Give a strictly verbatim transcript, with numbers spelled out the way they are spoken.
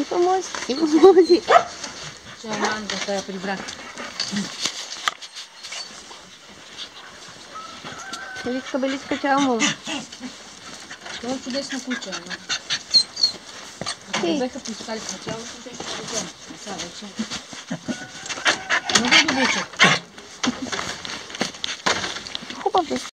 И помози, и помози. Ще Манка да я прибра. Беличка, беличка, чао, мама. Това е чудесно куче, но... Ако го беха пускали в началото, ще ще го взема. Сега вече... Много добре.